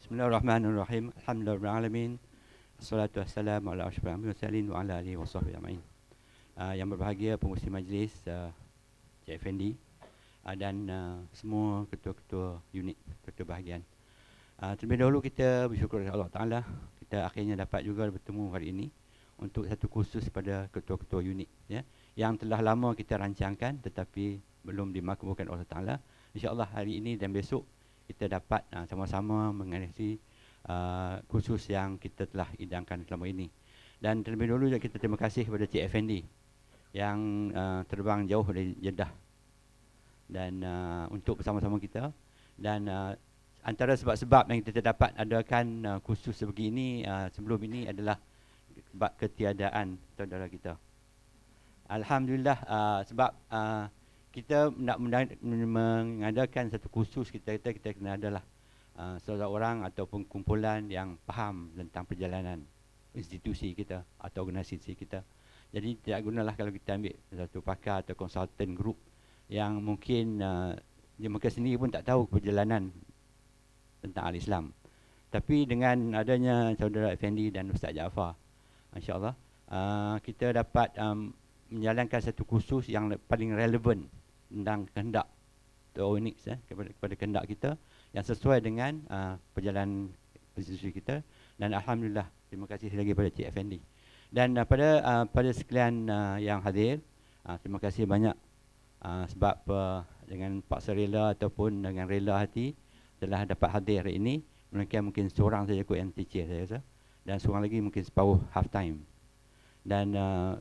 Bismillahirrahmanirrahim. Alhamdulillahirrahmanirrahim. Assalatu wassalamu ala asyrafil mursalin wa ala alihi wa sahbihi ajma'in. Yang berbahagia pengurusi majlis, Cik Effendi, dan semua ketua-ketua unit, ketua bahagian. Terlebih dahulu kita bersyukur kepada Allah Ta'ala, kita akhirnya dapat juga bertemu hari ini untuk satu kursus pada ketua-ketua unit, ya, yang telah lama kita rancangkan tetapi belum dimakbulkan oleh Allah Ta'ala. InsyaAllah hari ini dan besok kita dapat sama-sama menghadiri kursus yang kita telah idangkan selama ini. Dan terlebih dahulu kita terima kasih kepada Cik Effendi yang terbang jauh dari Jeddah dan untuk bersama-sama kita. Dan antara sebab-sebab yang kita dapat adakan kursus sebegini sebelum ini adalah sebab ketiadaan saudara kita. Alhamdulillah, sebab kita nak mengadakan satu kursus, kita kena adalah seorang ataupun kumpulan yang faham tentang perjalanan institusi kita atau organisasi kita. Jadi tidak gunalah kalau kita ambil satu pakar atau konsultan group yang mungkin mereka sendiri pun tak tahu perjalanan tentang al-Islam. Tapi dengan adanya saudara Effendi dan Ustaz Jaafar, insya-Allah kita dapat menjalankan satu kursus yang paling relevan tentang kehendak unix, kepada kehendak kita yang sesuai dengan perjalanan institusi kita. Dan alhamdulillah, terima kasih lagi pada Cik Effendi. Dan pada sekalian yang hadir, terima kasih banyak sebab dengan paksa rela ataupun dengan rela hati telah dapat hadir hari ini. Mungkin seorang saja kot yang teacher saya rasa, dan seorang lagi mungkin separuh half time. Dan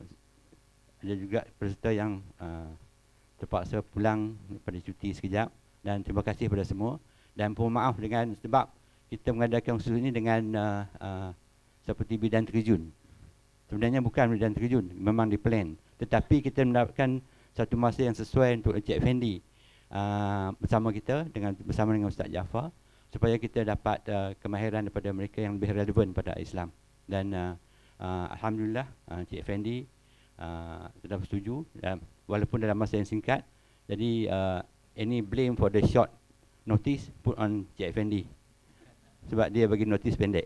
ada juga peserta yang terpaksa pulang pada cuti sekejap. Dan terima kasih kepada semua. Dan mohon maaf dengan sebab kita mengadakan kursus ini dengan seperti bidan terjun. Sebenarnya bukan bidan terjun, memang diplan. Tetapi kita mendapatkan satu masa yang sesuai untuk Encik Effendi bersama kita, bersama dengan Ustaz Jaafar, supaya kita dapat kemahiran daripada mereka yang lebih relevan pada Islam. Dan alhamdulillah, Encik Effendi sudah bersetuju, walaupun dalam masa yang singkat. Jadi any blame for the short notice put on Cik Effendi, sebab dia bagi notis pendek.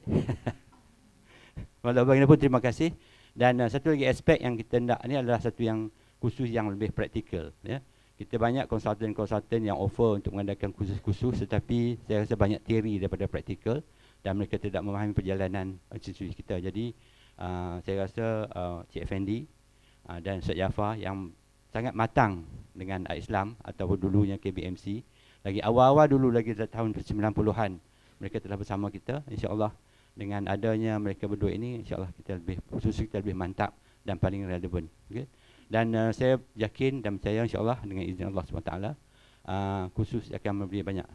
Walau bagaimanapun terima kasih. Dan satu lagi aspek yang kita nak ni adalah satu yang khusus yang lebih praktikal, ya. Kita banyak konsultan-konsultan yang offer untuk mengadakan kursus-kursus, tetapi saya rasa banyak teori daripada praktikal dan mereka tidak memahami perjalanan institusi kita. Jadi saya rasa Cik Effendi dan Ustaz Jaafar yang sangat matang dengan Islam ataupun dulunya KBMC, lagi awal-awal dulu lagi tahun 90-an mereka telah bersama kita. InsyaAllah dengan adanya mereka berdua ini, InsyaAllah kita lebih mantap dan paling relevan, okay? Dan saya yakin dan percaya InsyaAllah dengan izin Allah SWT, kursus akan memberi banyak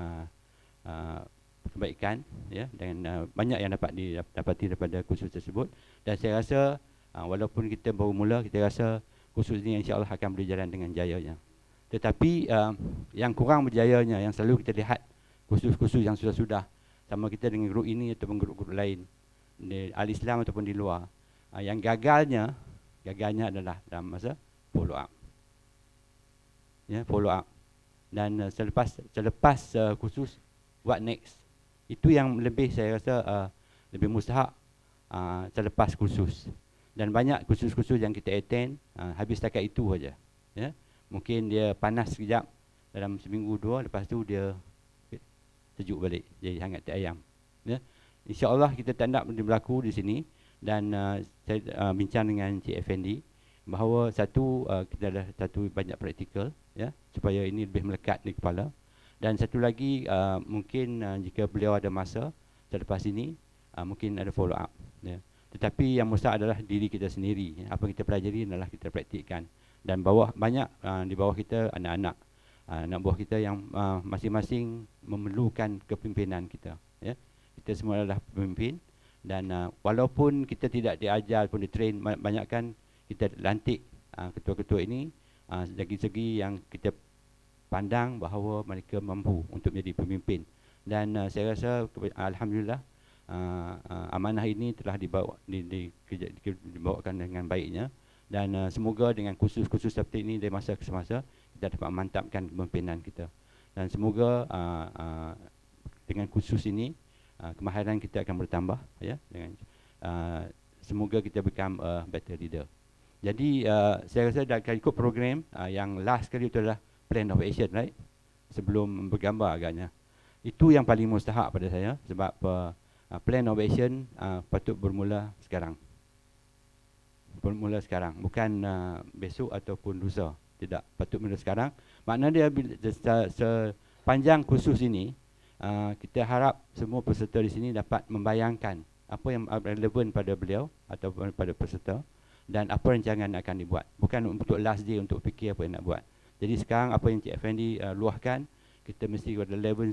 kebaikan, ya, dan banyak yang dapat didapati daripada kursus tersebut. Dan saya rasa walaupun kita baru mula, kita rasa kursus ini insya-Allah akan berjalan dengan jayanya. Tetapi yang kurang berjayanya, yang selalu kita lihat kursus-kursus yang sudah-sudah sama kita dengan grup ini ataupun grup-grup lain di al-Islam ataupun di luar, yang gagalnya adalah dalam masa follow up. Ya, follow up. Dan selepas kursus, what next? Itu yang lebih saya rasa lebih mustahak selepas kursus. Dan banyak kursus-kursus yang kita attend habis setakat itu saja, ya. Mungkin dia panas sekejap dalam seminggu dua, lepas tu dia sejuk balik, jadi hangat ayam, ya. InsyaAllah kita tak nak berlaku di sini. Dan saya bincang dengan Cik Effendi bahawa kita ada banyak praktikal, ya, supaya ini lebih melekat di kepala. Dan satu lagi mungkin jika beliau ada masa selepas ini, mungkin ada follow up, ya. Tetapi yang mustahak adalah diri kita sendiri, ya. Apa yang kita pelajari adalah kita praktikkan. Dan banyak di bawah kita anak-anak, anak buah kita yang masing-masing memerlukan kepimpinan kita, ya. Kita semua adalah pemimpin. Dan walaupun kita tidak diajar pun ditrain, banyakkan kita lantik ketua-ketua ini dari segi yang kita pandang bahawa mereka mampu untuk menjadi pemimpin. Dan saya rasa alhamdulillah amanah ini telah dibawakan dengan baiknya. Dan semoga dengan kursus-kursus seperti ini dari masa ke semasa kita dapat memantapkan kepimpinan kita. Dan semoga dengan kursus ini kemahiran kita akan bertambah, ya, dengan semoga kita become a better leader. Jadi saya rasa dah akan ikut program yang last kali itu adalah plan of action, right? Sebelum bergambar agaknya. Itu yang paling mustahak pada saya sebab plan of action patut bermula sekarang. Bermula sekarang, bukan besok ataupun lusa. Tidak, patut bermula sekarang. Maknanya dia sepanjang kursus ini kita harap semua peserta di sini dapat membayangkan apa yang relevan pada beliau atau pada peserta dan apa rancangan akan dibuat. Bukan untuk last day untuk fikir apa yang nak buat. Jadi sekarang apa yang Cik Effendi luahkan, kita mesti relevan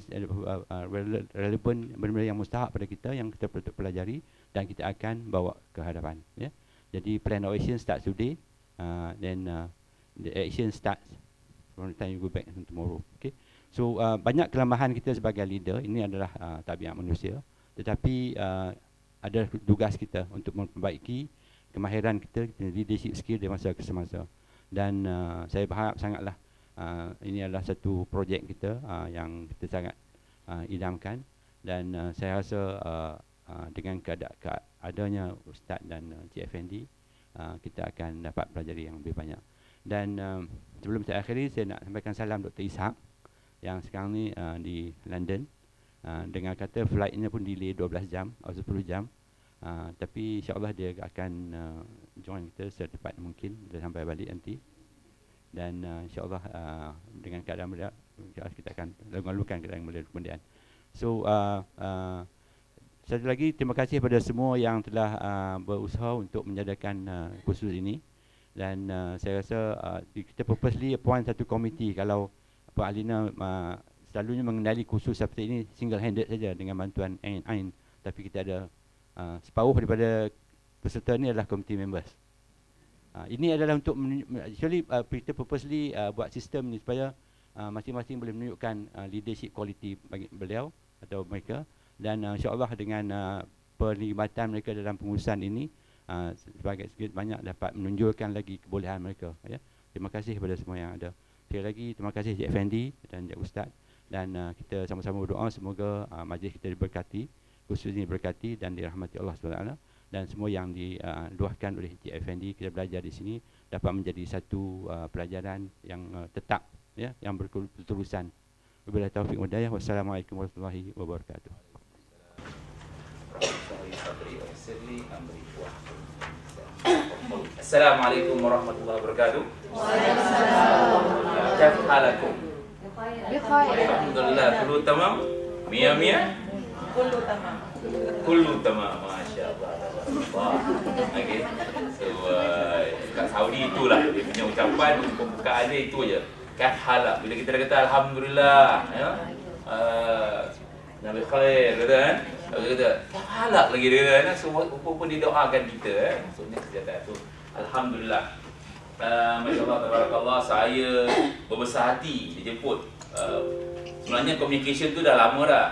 benda-benda yang mustahak pada kita, yang kita perlu pelajari dan kita akan bawa ke hadapan. Ya. Jadi plan of action starts today, then the action starts from the time you go back tomorrow. Okay. So banyak kelemahan kita sebagai leader, ini adalah tabiat manusia. Tetapi ada tugas kita untuk memperbaiki kemahiran kita, leadership skill di masa ke semasa. Dan saya berharap sangatlah ini adalah satu projek kita yang kita sangat idamkan. Dan saya rasa dengan adanya Ustaz dan Cik Effendi, kita akan dapat pelajari yang lebih banyak. Dan sebelum saya akhiri, saya nak sampaikan salam Dr. Ishak yang sekarang ni di London. Dengan kata flightnya pun delay 12 jam atau 10 jam. Tapi insyaAllah dia akan join kita secepat mungkin. Dia sampai balik nanti. Dan insyaAllah dengan keadaan beliau, kita akan lakukan keadaan beliau kemudian. So satu lagi, terima kasih kepada semua yang telah berusaha untuk menjadikan kursus ini. Dan saya rasa kita purposely appoint satu komiti. Kalau Pak Alina selalunya mengendali kursus seperti ini single handed saja dengan bantuan Ain. Tapi kita ada separuh daripada peserta ini adalah committee members. Ini adalah untuk actually kita purposely buat sistem ni supaya masing-masing boleh menunjukkan leadership quality bagi beliau atau mereka. Dan insyaAllah dengan perlibatan mereka dalam pengurusan ini sebagai sedikit banyak dapat menunjukkan lagi kebolehan mereka. Ya. Terima kasih kepada semua yang ada. Sekali lagi terima kasih Cik Effendi dan Cik Ustaz. Dan kita sama-sama berdoa semoga majlis kita diberkati, khusus ini diberkati dan dirahmati Allah SWT. Dan semua yang diluahkan oleh Cik Effendi, kita belajar di sini dapat menjadi satu pelajaran yang tetap, ya, yang berterusan. Wabillahi taufiq wal hidayah. Wassalamualaikum warahmatullahi wabarakatuh. Assalamualaikum warahmatullahi wabarakatuh. Waalaikumsalam. Kaifa halakum? Bikhair. Alhamdulillah, kullu tamam? Mia mia? Kullu tamam. Kullu tamam, masya-Allah. Okey. So kat Saudi itulah dia punya ucapan pembukaan dia itu aja. Kaifa halak. Bila kita dah kata alhamdulillah, ya. Nabi khair kata kan? Dia kata kaifa halak lagi dia kata kan. So apa dia doakan kita maksudnya kesihatan tu. Alhamdulillah. Masya-Allah, tabarakallah, saya berbesar hati dijemput. Sebenarnya communication tu dah lama dah.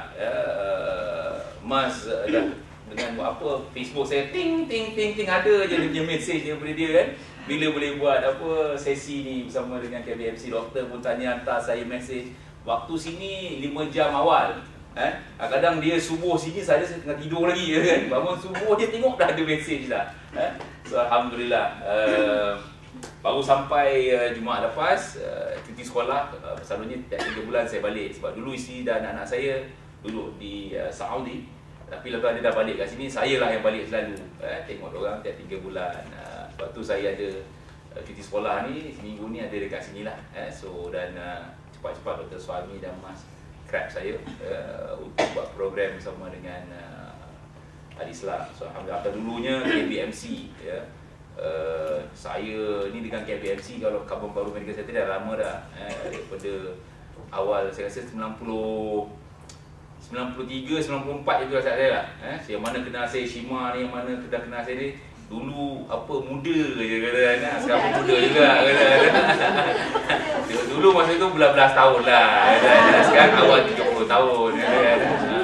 Mas dah dengan buat apa, Facebook saya ting ada je dia punya message daripada dia kan. Bila boleh buat apa sesi ni bersama dengan KBMC, doktor pun tanya, hantar saya message. Waktu sini 5 jam awal. Kadang dia subuh sini, saya tengah tidur lagi kan. Bangun subuh dia tengok dah ada message dah. So alhamdulillah. Baru sampai Jumaat lepas cuti sekolah, selalunya tiap 3 bulan saya balik. Sebab dulu isteri dan anak saya duduk di Saudi. Tapi lepas dia dah balik kat sini, saya lah yang balik selalu. Tengok orang tiap 3 bulan. Sebab tu saya ada cuti sekolah ni, seminggu ni ada dekat sini lah. So dan cepat-cepat Dr. Suami dan Mas Krab saya untuk buat program bersama dengan Al-Islam. So alhamdulillah, dulunya KBMC, ya. Saya ni dengan KBMC, kalau Kabung Baru Medical Center dah lama dah, daripada awal saya rasa 93, 94 itu rasa saya lah. Yang mana kenal saya Shima ni, yang mana dah kenal saya ni dulu apa muda je kata kan. Sekarang pun muda juga kata. Dulu masa tu belas-belas tahun lah. Sekarang awal 30 tahun kan.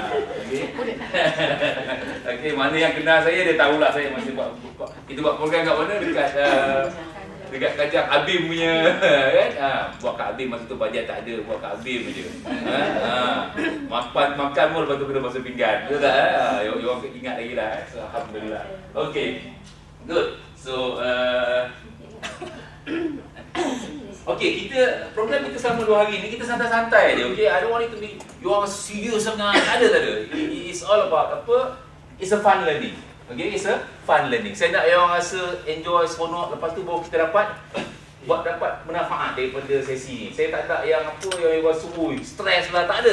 Okey, mana yang kenal saya dia tahulah saya masih buat kita buat program kat mana dekat Kajang Abim punya kan. Buat Kak Abim masa tu bajet tak ada, buat Kak Abim je. Makan pun lepas tu kena basuh pinggan. Betul tak? You orang ingat lagi lah. So, alhamdulillah. Okay, good. So, okay, program kita selama 2 hari ni kita santai-santai je. Okay, I don't want it to be you orang serius sangat. Tak ada. It's all about apa? It's a fun learning. Okay, it's a fun learning. Saya nak yang orang rasa enjoy, seronok. Lepas tu baru kita dapat manfaat daripada sesi ni. Saya tak ada yang apa yang rasa stres lah, tak ada.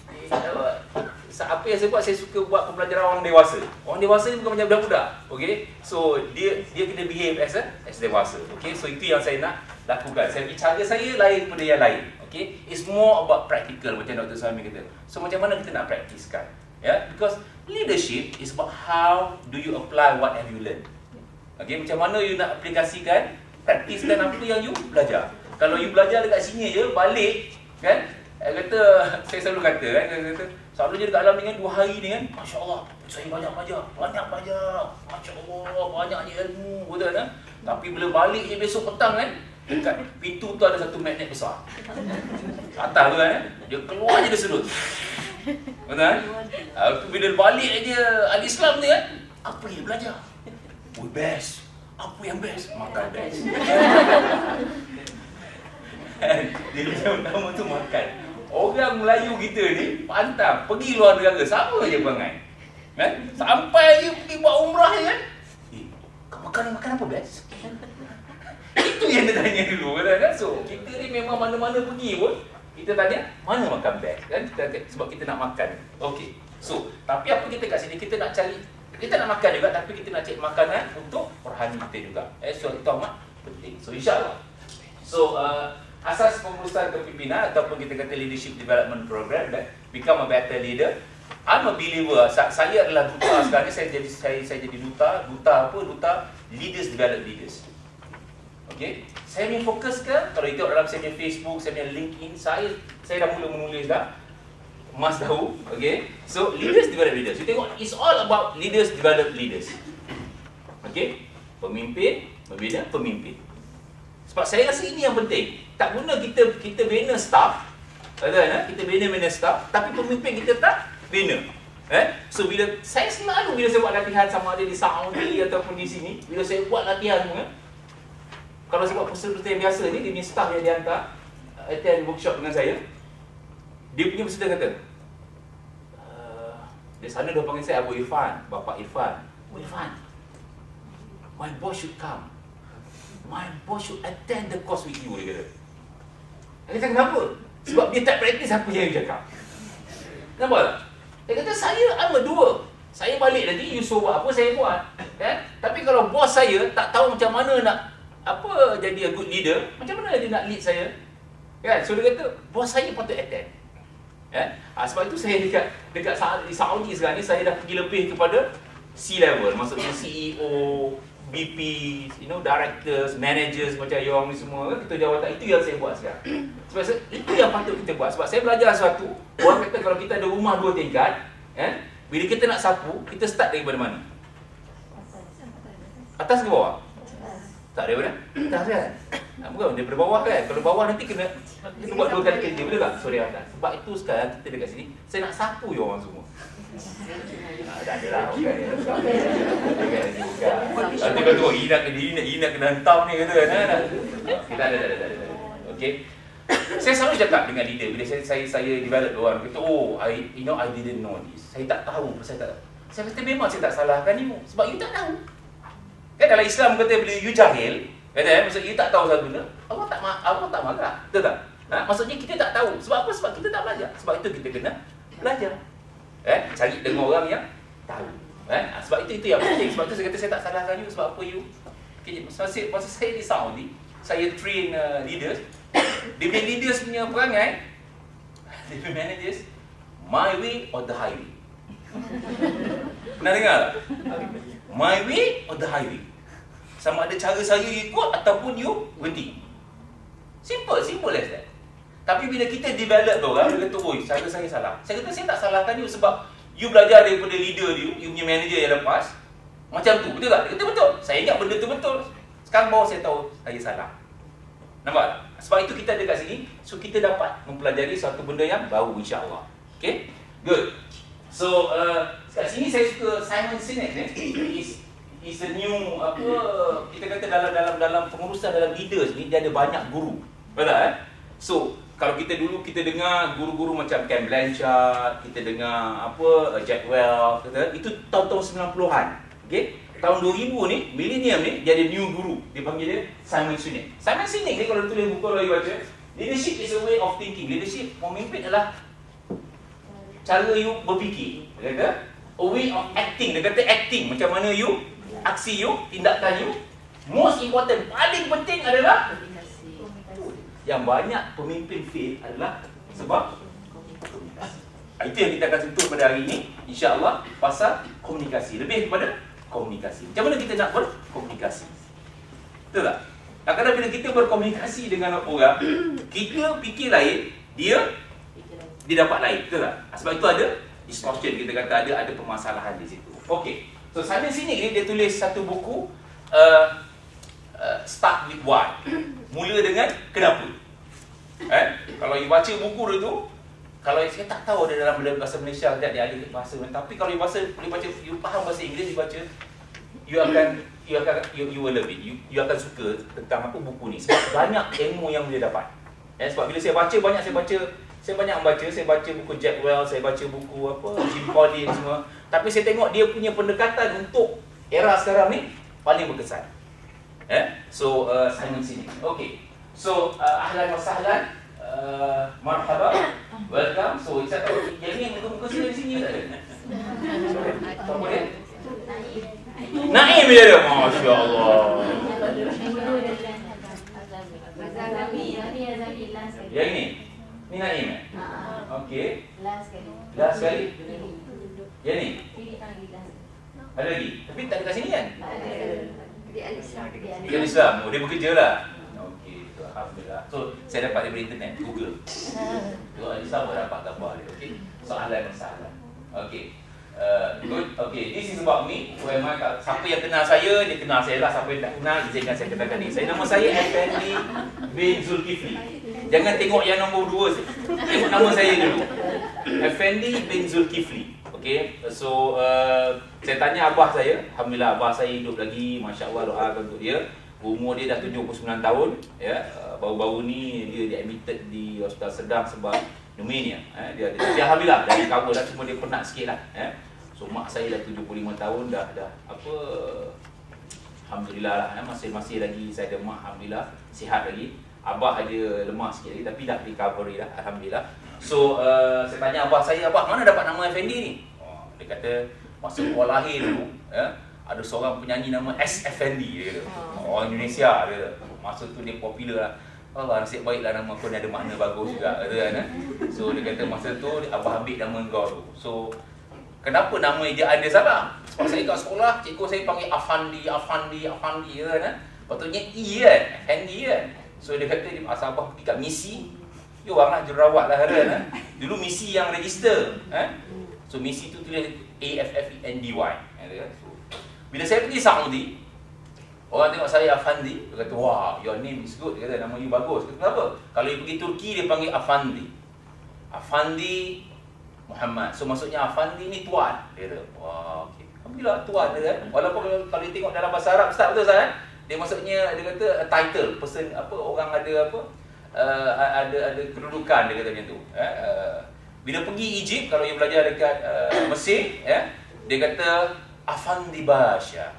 Apa yang saya buat, saya suka buat pembelajaran orang dewasa. Orang dewasa ni bukan macam budak-budak. Okay, so dia kena behave as dewasa. Okay, so itu yang saya nak lakukan. Cara saya lain daripada yang lain. Okay, it's more about practical macam Dr. Sami kata. So macam mana kita nak praktiskan? Yeah, because leadership is about how do you apply what have you learned. Okay, macam mana you nak aplikasikan, praktiskan apa yang you belajar. Kalau you belajar dekat sini je, balik kan, saya selalu kata kan, selalunya dekat alam ni kan 2 hari ni kan, Masya Allah, saya banyak belajar, Masya Allah, banyaknya ilmu, betul kan? Tapi bila balik je besok petang kan, dekat pintu tu ada satu magnet besar atas tu kan, dia keluar je dia sedut. Betul kan? Bila balik aja Al-Islam ni kan, apa yang belajar? Best. Apa yang best? Makan best. Dia macam pertama tu makan. Orang Melayu kita ni pantang pergi luar negara sama je perangai. Kan? Sampai je pergi buat umrah je kan. Kau makan apa best? Itu yang dia tanya dulu kan. So kita ni memang mana-mana pergi pun kita tanya mana makan best kan, sebab kita nak makan. Okey. So tapi apa kita kat sini, kita nak cari, kita nak makan juga tapi kita nak cari makanan untuk rohani kita juga. So itu amat penting. So insya-Allah. So asas pengurusan kepimpinan ataupun kita kata leadership development program, that become a better leader. I'm a believer. Saya adalah duta sekarang ni. Saya jadi duta apa? Duta leaders develop leaders. Okey. Saya ni fokuskan, kalau itu dalam saya punya Facebook, saya punya LinkedIn, saya dah mula menulis dah. Mas tahu, okey. So leaders develop leaders. You tengok, it's all about leaders develop leaders. Okey. Pemimpin membina pemimpin. Sebab saya rasa ini yang penting. Tak guna kita bina staff, betul kan? Kita bina staff, tapi pemimpin kita tak bina. So bila saya buat latihan sama ada di Saudi ataupun di sini, bila saya buat latihan tu kan, kalau saya buat peserta yang biasa ni, dia punya staff yang dihantar attend workshop dengan saya, dia punya peserta kata, di sana dia panggil saya Abu Irfan, Bapak Irfan. Abu Irfan, my boss should come. My boss should attend the course with you, dia kata. Dia kata kenapa? Sebab dia tak praktis apa yang dia cakap. Nampak tak? Dia kata I'm a doer. Saya balik nanti, you suruh buat apa, saya buat. Kan? Tapi kalau bos saya tak tahu macam mana nak jadi a good leader, macam mana dia nak lead saya? Kan? So dia kata, bos saya patut attend. Kan? Sebab itu saya dekat Saudi sekarang ni, saya dah pergi lebih kepada C-level. Maksudnya CEO, BP, directors, managers macam you orang ni semua kan, ketua jawatan. Itu yang saya buat sekarang. Sebab itu yang patut kita buat. Sebab saya belajar sesuatu, orang kata kalau kita ada rumah 2 tingkat, bila kita nak sapu, kita start daripada mana? Atas ke bawah? Tak daripada atas kan? Bukan daripada bawah kan? Kalau bawah nanti kena buat 2 kali kerja, betul tak? Sorry atas. Sebab itu sekarang kita dekat sini, saya nak sapu you orang semua. Tak ada lah, bukan. Nanti kata orang Inak kena hentam ni kata kan. Kita ada. Okay. Saya selalu cakap dengan leader bila saya develop orang kata, I didn't know this. Saya tak tahu, saya kata memang saya tak salahkan you sebab you tak tahu. Kan dalam Islam kata bila you jahil, kata maksud you tak tahu satu benda, Allah tak marah. Betul tak? Maksudnya kita tak tahu. Sebab apa? Sebab kita tak belajar. Sebab itu kita kena belajar. Cari dengan orang yang tahu. Sebab itu yang penting. Sebab itu saya kata saya tak salahkan you sebab apa you. Okay, masa saya di Saudi, saya train leaders. Dia punya leaders punya perangai, dia punya managers, my way or the highway. Pernah dengar tak? My way or the highway. Sama ada cara saya ikut ataupun you berhenti. Simple as that. Tapi bila kita develop orang, dia kata, cara saya salah. Saya kata, saya tak salahkan you sebab you belajar daripada leader you punya manager yang lepas. Macam tu, betul tak? Dia kata, betul. Saya ingat benda tu betul. Sekarang baru saya tahu, saya salah. Nampak tak? Sebab itu kita ada kat sini, so kita dapat mempelajari satu benda yang baru insya-Allah. Okay? Good. So kat sini saya suka Simon Sinek ni. Is a new apa kita kata dalam pengurusan, dalam leaders ni dia ada banyak guru. Betul So kalau kita dulu kita dengar guru-guru macam Ken Blanchard, kita dengar apa Jack Welch, itu tahun-tahun 90-an. Okey? Tahun 2000 ni, millennium ni, dia ada new guru. Dia panggil dia Simon Sinek. Simon Sinek ni kalau tulis buku lagi baca, leadership is a way of thinking. Leadership, memimpin adalah cara you berfikir. Dia kata, a way of acting. Dia kata acting, macam mana you, aksi you, tindakan you. Most important, paling penting adalah yang banyak pemimpin fail adalah sebab komunikasi. Itu yang kita akan sentuh pada hari ini, insya-Allah, pasal komunikasi. Lebih kepada komunikasi. Macam mana kita nak berkomunikasi? Betul tak? Kadang-kadang bila kita berkomunikasi dengan orang, kita fikir lain, dia dapat lain. Betul tak? Sebab itu ada distortion, kita kata ada permasalahan di situ. Okey. So Simon Sinek ni dia tulis satu buku Start with Why. Mula dengan kenapa. Kalau you baca buku tu, kalau saya tak tahu ada dalam bahasa Malaysia dia ada bahasa, tapi kalau you boleh baca, you faham bahasa Inggeris, you baca, you will love it. You akan suka tentang apa buku ni sebab banyak ilmu yang boleh dapat. Sebab bila saya baca banyak, saya baca buku Jack Welch, saya baca buku apa Jim Collins semua. Tapi saya tengok dia punya pendekatan untuk era sekarang ni paling berkesan. So Simon Sinek. Okey. So ahlan wa sahlan. Marhaba. Welcome. So saya tahu yang ni muka sini tak ada. Apa dia? Naim dia ada. Masya-Allah. Yang ni. Ni Naim. Okey. Last sekali. Yang ni. Ada lagi? Tapi tak ada kat sini kan? Ada. Di Al-Islam. Dia bekerja lah. Okey, alhamdulillah. So saya dapat daripada internet, Google. Tengok Al-Islam dapat gambar dia. Okey. Soalan masalah. Okey. Good. Okay, this is about me. Siapa yang kenal saya, dia kenal saya lah. Siapa yang tak kenal, izinkan saya kenalkan diri saya. Nama saya Effendi bin Zulkifli. Jangan tengok yang nombor 2. Tengok nama saya dulu. Effendi bin Zulkifli. Okay, so saya tanya abah saya. Alhamdulillah abah saya hidup lagi. Masya Allah, doakan untuk dia. Umur dia dah 79 tahun. Ya, baru-baru ni dia admitted di Hospital Sedang sebab pneumonia. Dia alhamdulillah dah recover dah, cuma dia penat sikit lah. So mak saya dah 75 tahun dah apa, alhamdulillah lah, masih lagi saya ada mak, alhamdulillah sihat lagi. Abah ada lemah sikit lagi tapi dah recovery dah, alhamdulillah. So saya tanya abah saya, abah mana dapat nama Effendi ni? Dia kata masa awal lahir dulu ada seorang penyanyi nama S. Effendi, dia kata. Orang Indonesia, dia kata. Masa tu dia popular lah. Allah, nasib baiklah nama kau ni ada makna bagus juga, kata kan. So dia kata masa tu abah ambil nama kau tu. So kenapa nama ejaan dia salah? Sebab saya kat sekolah, cikgu saya panggil Afandi kan. Patutnya E kan, Effendi kan. So dia kata dia asal abah pergi kat misi, dia orang lah jurawat lah kan. Dulu misi yang register. So misi tu tulis AFFENDY. So, bila saya pergi Saudi, orang tengok saya Afandi, dia kata, wah, your name is good. Dia kata, nama you bagus. Kata, kenapa? Kalau you pergi Turki, dia panggil Afandi. Afandi Muhammad. So maksudnya Afandi ni tuan. Dia kata, wah, okey. Alhamdulillah tuan dia kan. Walaupun kalau tengok dalam bahasa Arab, Ustaz, betul kan? Dia maksudnya, dia kata a title, person, apa, orang ada apa, ada kedudukan, dia kata macam tu. Bila pergi Egypt, kalau you belajar dekat Mesir, dia kata Afandi Basha.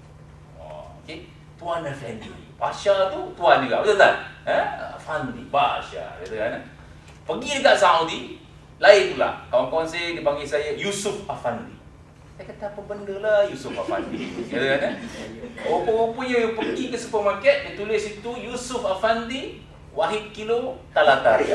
Okay. Tuan Effendi. Basha tu tuan juga, betul tak? Afandi Basha, gitu kan. Pergi dekat Saudi, lain pula. Kawan-kawan saya dia panggil saya Yusuf Afandi. Saya kata apa benda lah Yusuf Afandi, gitu kan. Rupa-rupanya pergi ke supermarket, dia tulis itu Yusuf Afandi Wahid kilo Talataria.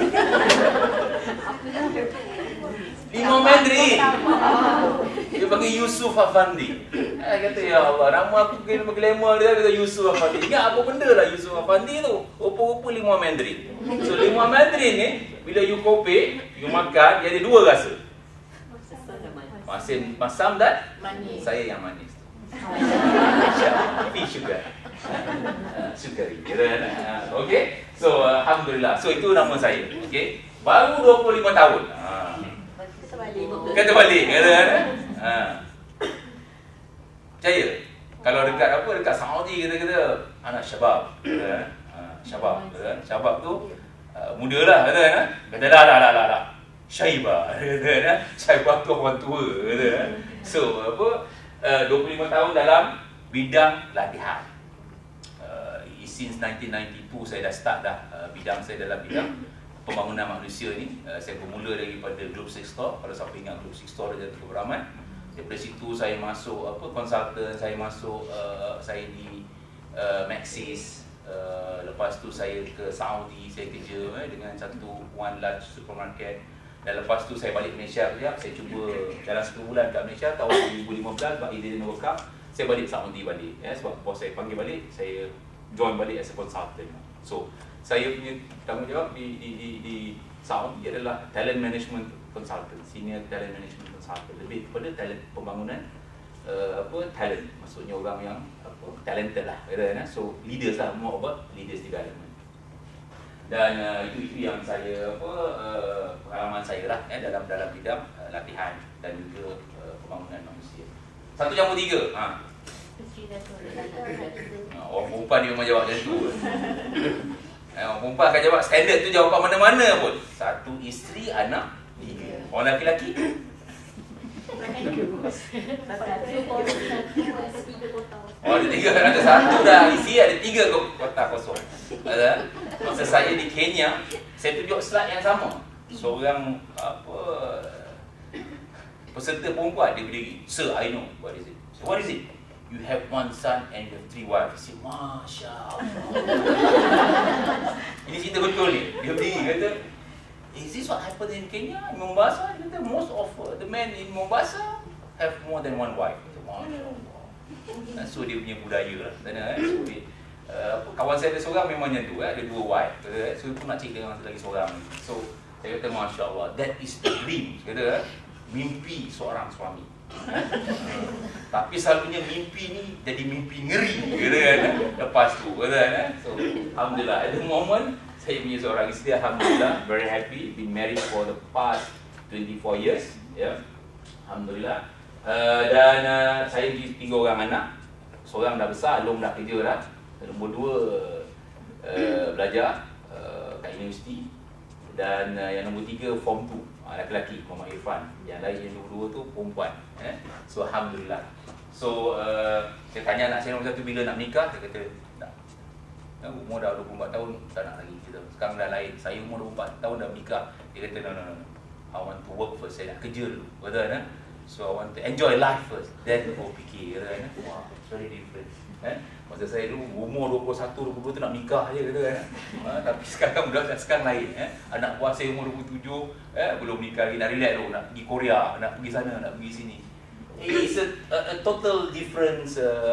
5 Mandarin. Dia panggil Yusuf Afandi. Kata ya Allah, nama aku kena glamour dia, kata Yusuf Afandi. Ingat apa benda lah Yusuf Afandi tu? Rupa-rupa 5 Mandarin. So 5 Mandarin ni, bila you kopi, you makan, dia ada 2 rasa. Masam dan manis. Saya yang manis. Fish sugar. Sugary. Okay. So alhamdulillah. So itu nama saya. Okey. Baru 25 tahun. Kata balik kata kan. Percaya? Kalau dekat Saudi kata anak syabab. Syabab kata kan. Syabab tu mudalah kata kan. Kata dah. Syaibah kata kan. Syaibah tu orang tua kata kan. So 25 tahun dalam bidang latihan. Since 1992 saya dah start bidang saya dalam bidang pembangunan manusia ni. Saya bermula daripada Group 6 Store. Kalau siapa ingat Group 6 Store dia Tunku Rahman. Daripada situ saya masuk konsultan, saya masuk saya di Maxis. Lepas tu saya ke Saudi, saya kerja dengan one large supermarket. Dan lepas tu saya balik Malaysia kejap. Saya cuba dalam 10 bulan kat Malaysia tahun 2015 but it didn't work out. Saya balik Saudi balik sebab bos saya panggil balik, saya join balik as a consultant. So saya punya tanggungjawab di Saudi adalah talent management consultant, senior talent management consultant, lebih kepada talent pembangunan talent, maksudnya orang yang talented lah kata kan. So leaders lah, more about leaders development. Dan itu yang saya pengalaman saya lah dalam bidang latihan dan juga pembangunan manusia. 1+3. Orang perempuan dia memang jawab macam tu. Orang perempuan akan jawab standard tu, jawapan mana-mana pun. 1 isteri, anak, 3. Orang lelaki? Oh, ada 3, ada 1 dah isi, ada 3 kotak kosong. Masa saya di Kenya, saya tunjuk slide yang sama. Seorang peserta perempuan dia berdiri. Sir, I know what is it. So what is it? You have 1 son and you have 3 wives. Dia say, Masya Allah. Ini cerita betul ni. Dia berdiri kata, is this what happened in Kenya, in Mombasa? Dia kata, most of the men in Mombasa have more than 1 wife. Kata, Masya Allah. So dia punya budaya lah. So dia, kawan saya ada seorang memang macam tu, ada 2 wife. So dia pun nak cek dengan lagi seorang. So saya kata, Masya Allah, that is the dream. Kata, mimpi seorang suami. Tapi selalunya mimpi ni jadi mimpi ngeri kata kan. Lepas tu kata kan. So alhamdulillah at the moment saya punya seorang isteri, alhamdulillah, very happy, been married for the past 24 years alhamdulillah. Dan saya di 3 orang anak. Seorang dah besar, Long dah kerja dah. Nombor 2 belajar kat universiti. Dan yang nombor 3 form 2, lelaki, Muhammad Irfan. Yang lain yang nombor 2 tu perempuan. So alhamdulillah. So saya tanya anak saya nombor 1 bila nak nikah, dia kata tak. Umur dah 24 tahun tak nak lagi kita. Sekarang dah lain. Saya umur 24 tahun dah nikah. Dia kata no. I want to work first. Saya nak kerja dulu. Betul kan? So I want to enjoy life first. Then go fikir kan. Wah, it's very different. Masa saya dulu umur 21, 22 tu nak nikah je kata kan. Tapi sekarang budak sekarang lain. Anak buah saya umur 27 belum nikah lagi, nak relax dulu, nak pergi Korea, nak pergi sana, nak pergi sini. It's a total different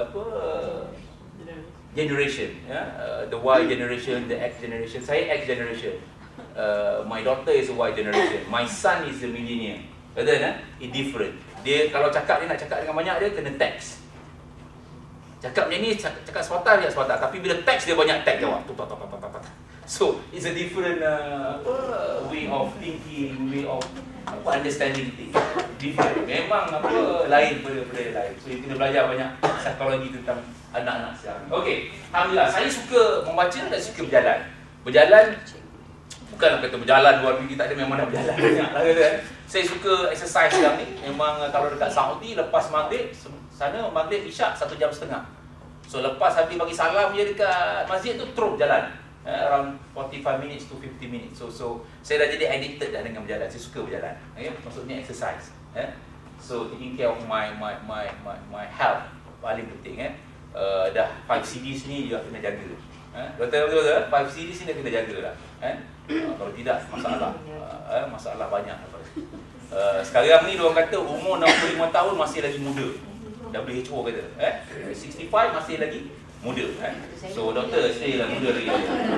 generation. The Y generation, the X generation. Saya X generation. My daughter is a Y generation. My son is a millennial. Betul kan? It's different. Dia kalau cakap, dia nak cakap dengan banyak, dia kena text. Cakap macam ni, cakap sepatah je sepatah. Tapi bila teks dia banyak teks jawab. So, it's a different way of thinking, way of understanding things. Different. Memang lain daripada lain. So, kita belajar banyak psikologi tentang anak-anak sekarang. Okey, alhamdulillah. Saya suka membaca dan suka berjalan. Berjalan, bukanlah kata berjalan luar negeri, tak ada, memang dah berjalan banyak lah kan. Saya suka exercise sekarang ni. Memang kalau dekat Saudi, lepas maghrib, sana maghrib isyak 1.5 jam. So lepas habis bagi salam je dekat masjid tu terus jalan. Around 45 minutes to 50 minutes. So saya dah jadi addicted dah dengan berjalan. Saya suka berjalan. Maksudnya exercise. So taking care of my health paling penting. Dah 5 CDs ni juga kena jaga. Betul-betul 5 CDs ni dah kena jaga lah. Kalau tidak masalah banyak. Sekarang ni diorang kata umur 65 tahun masih lagi muda. WHO kata 65 masih lagi muda. So doktor stay lah muda lagi.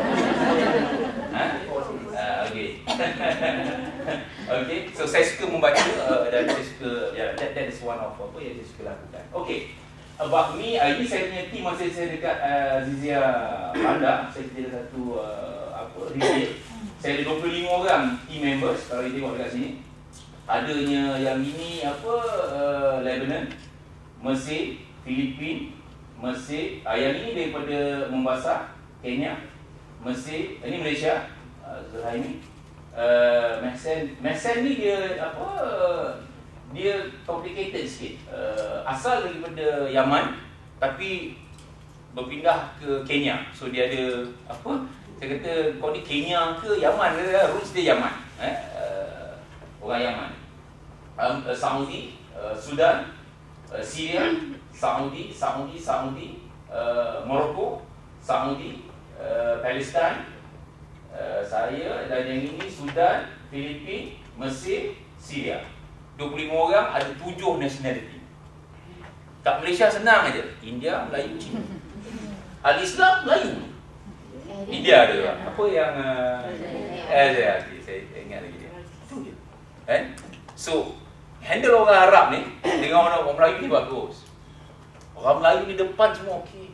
Okay. Okay. So saya suka membaca dan saya suka that is one of apa yang saya suka lakukan. Okay. About me, ini saya punya team masa saya dekat Zizia Panda. Saya kerja satu repeat. Saya ada 25 orang team members. Kalau you tengok dekat sini, adanya yang ini apa, Lebanon, Mesir, Filipin, Mesir, yang ini daripada Mombasa, Kenya, Mesir, ini Malaysia, Zuraimi. Mesen ni dia apa, dia complicated sikit. Asal daripada Yaman tapi berpindah ke Kenya. So dia ada apa? Saya kata kau ni Kenya ke Yaman ke? Roots dia Yaman. Orang Yaman. Saudi, Sudan, Syria, Saudi, Morocco, Saudi, Palestin. Saya dan yang ini Sudan, Filipin, Mesir, Syria. 25 orang, ada 7 nationality. Kat Malaysia senang aja. India, Melayu, Cina. Al-Islam, Melayu. India ada tak? Apa yang saya ingat lagi dia. Itu dia. So, handle orang Arab ni dengan orang Melayu ni bagus. Orang Melayu ni depan semua okey.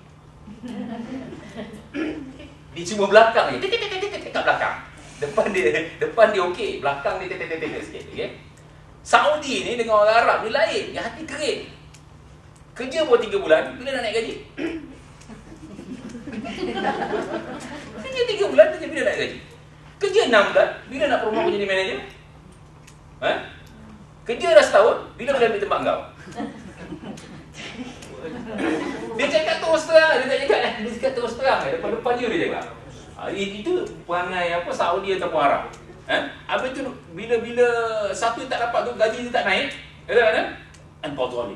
Dia cuma belakang je. Kat belakang. Depan dia okey, belakang dia sikit, okey. Saudi ni dengan orang Arab ni lain, dia hati kering. Kerja buat 3 bulan, bila nak naik gaji? Kerja 3 bulan, bila nak naik gaji? Kerja 6 bulan, bila nak promote menjadi manager? Kerja dah setahun, bila boleh ambil tempat kau? Dia cakap terus terang, dia cakap terus terang, depan-depan dia cakap. Itu perangai apa Saudi ataupun Arab. Habis tu bila satu tak dapat tu, gaji dia tak naik, kata mana? Engkau zalim.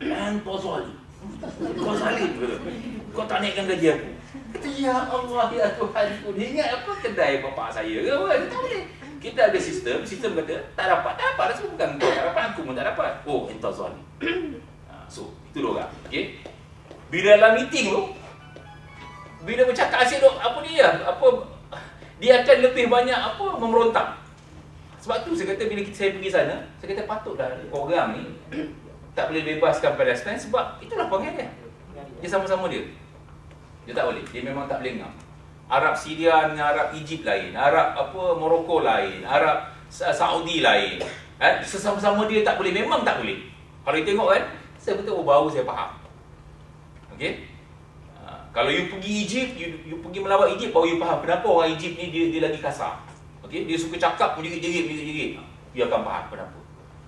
Kau zalim. Kau tak naikkan gaji aku. Kata ya Allah ya Tuhanku. Dia ingat apa kedai bapak saya ke apa? Dia tak boleh. Kita ada sistem kata tak dapat dah semua bukan kau tak dapat, aku pun tak dapat. Oh, engkau zalim. So, itu dia orang. Okey. Bila dalam meeting tu, bila bercakap asyik duk apa dia akan lebih banyak memberontak. Sebab tu saya kata bila saya pergi sana, saya kata patutlah program ni tak boleh bebaskan Palestin sebab itulah perangai dia. Dia sama-sama dia. Dia tak boleh. Dia memang tak boleh ngam. Arab Syria dengan Arab Egypt lain, Arab Morocco lain, Arab Saudi lain. Sesama-sama dia tak boleh, memang tak boleh. Kalau you tengok kan, saya betul baru saya faham. Okey? Kalau you pergi Egypt, you pergi melawat Egypt, baru you faham kenapa orang Egypt ni dia lagi kasar. Okey, dia suka cakap menjerit. You akan faham kenapa.